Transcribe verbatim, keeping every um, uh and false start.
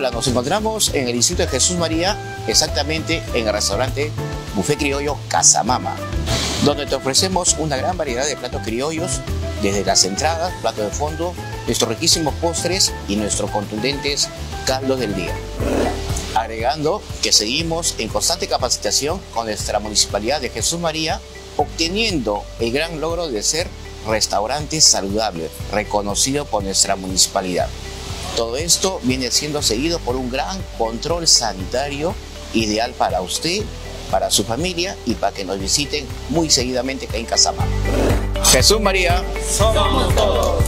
Hola, nos encontramos en el distrito de Jesús María, exactamente en el restaurante Buffet Criollo Casa Mama, donde te ofrecemos una gran variedad de platos criollos, desde las entradas, platos de fondo, nuestros riquísimos postres y nuestros contundentes caldos del día. Agregando que seguimos en constante capacitación con nuestra Municipalidad de Jesús María, obteniendo el gran logro de ser restaurante saludable, reconocido por nuestra municipalidad. Todo esto viene siendo seguido por un gran control sanitario ideal para usted, para su familia y para que nos visiten muy seguidamente acá en Casa Mama. Jesús María, somos todos.